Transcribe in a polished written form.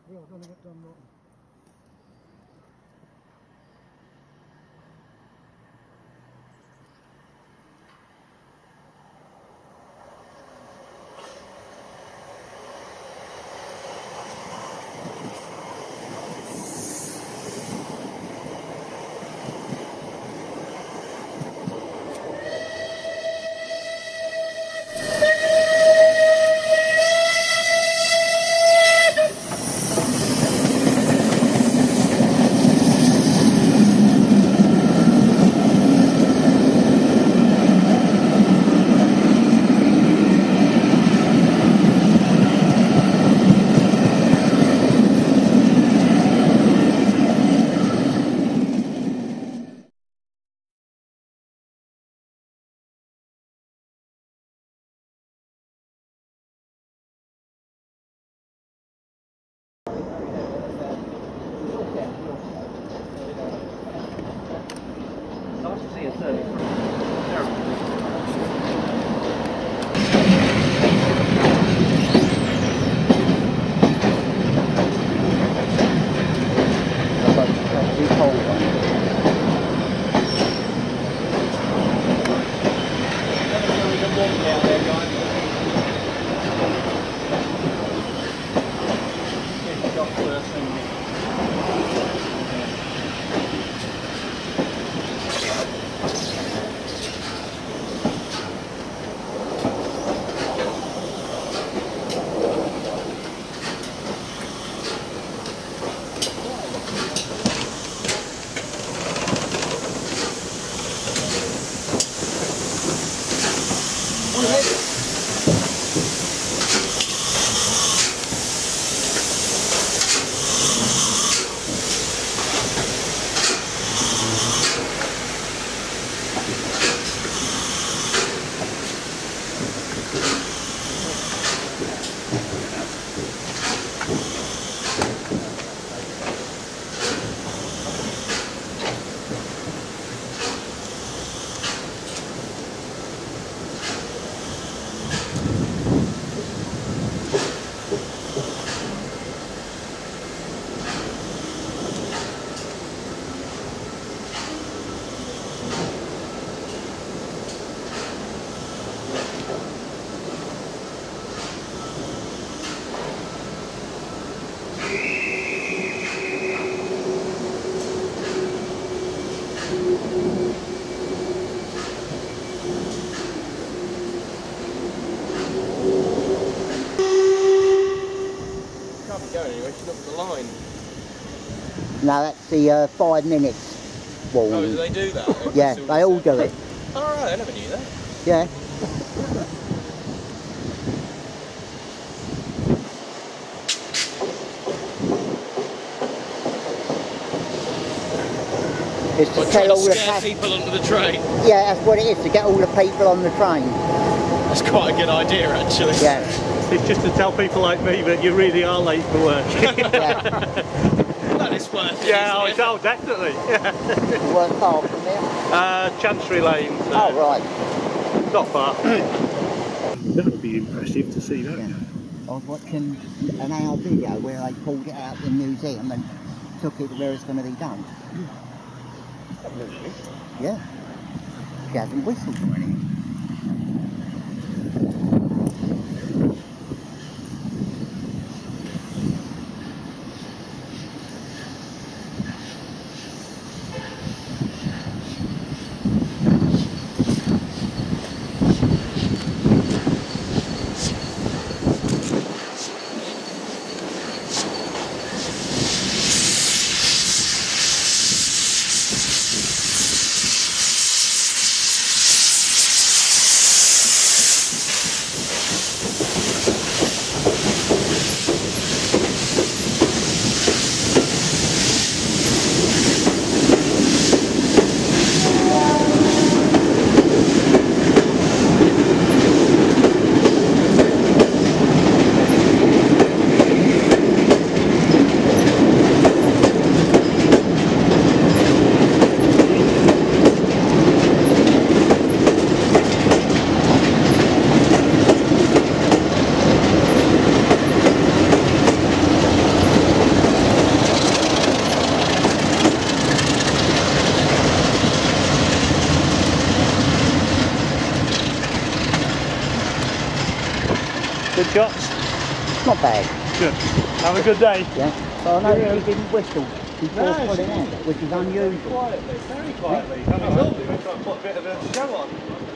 Well, gonna get done rotten. No, that's the 5 minutes warning. Oh, do they do that? Yeah, they all do it. Alright, I never knew that. Yeah. It's to tell all the people onto the train. Yeah, that's what it is, to get all the people on the train. That's quite a good idea, actually. Yeah. It's just to tell people like me that you really are late for work. Yeah. That is worth it. Yeah, oh, definitely. Yeah. You work far from there? Chancery Lane. So oh, right. Not far. That would be impressive to see that. Yeah. I was watching an hour video where they pulled it out of the museum and took it to where it's going to be done. Yeah. She hasn't whistled or anything. Good shots? Not bad. Good. Have a good day. Yeah. So I know he didn't whistle before putting out, which is unusual. Quietly, very quietly. I mean, normally we try and put a bit of a show on.